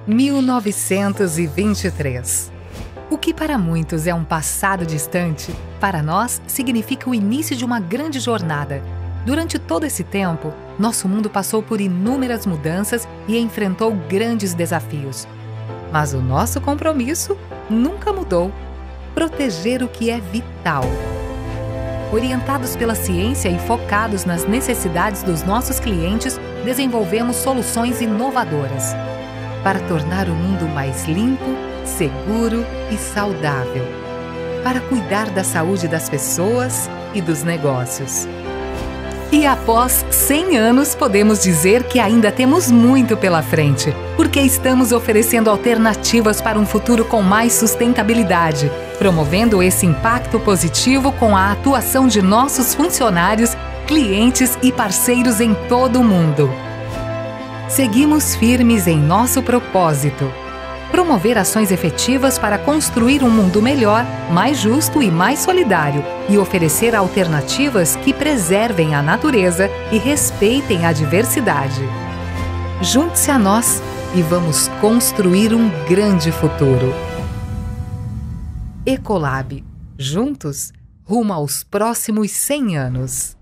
1923. O que para muitos é um passado distante, para nós significa o início de uma grande jornada. Durante todo esse tempo, nosso mundo passou por inúmeras mudanças e enfrentou grandes desafios. Mas o nosso compromisso nunca mudou: proteger o que é vital. Orientados pela ciência e focados nas necessidades dos nossos clientes, desenvolvemos soluções inovadoras para tornar o mundo mais limpo, seguro e saudável, para cuidar da saúde das pessoas e dos negócios. E após 100 anos, podemos dizer que ainda temos muito pela frente, porque estamos oferecendo alternativas para um futuro com mais sustentabilidade, promovendo esse impacto positivo com a atuação de nossos funcionários, clientes e parceiros em todo o mundo. Seguimos firmes em nosso propósito: promover ações efetivas para construir um mundo melhor, mais justo e mais solidário, e oferecer alternativas que preservem a natureza e respeitem a diversidade. Junte-se a nós e vamos construir um grande futuro. Ecolab. Juntos, rumo aos próximos 100 anos.